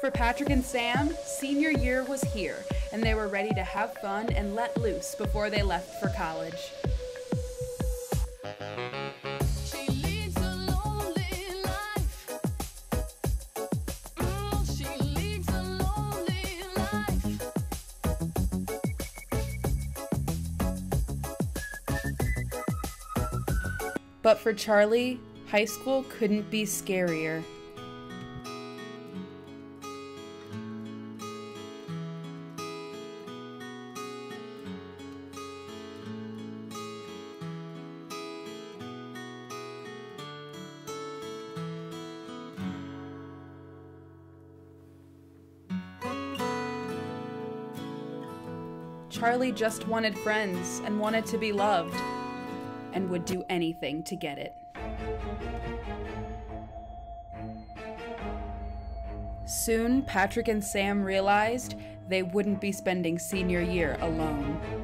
for Patrick and Sam, senior year was here, and they were ready to have fun and let loose before they left for college. She leads a lonely life. She leads a lonely life. But for Charlie, high school couldn't be scarier. Charlie just wanted friends and wanted to be loved, and would do anything to get it. Soon, Patrick and Sam realized they wouldn't be spending senior year alone.